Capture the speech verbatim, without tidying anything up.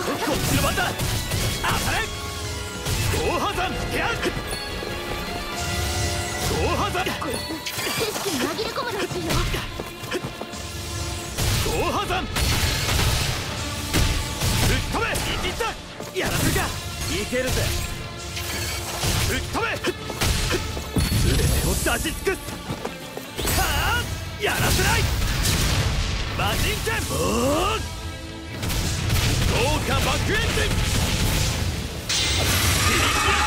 こっちの番だ。当たれ。大破山やっ大破山こいつ景色に紛れ込むらしいよ。 大破山ぶっ飛べ。いったやらせるか。いけるぜ。ぶっ飛べ。全てを出し尽くす。はあやらせない。魔人剣豪華爆炎剣。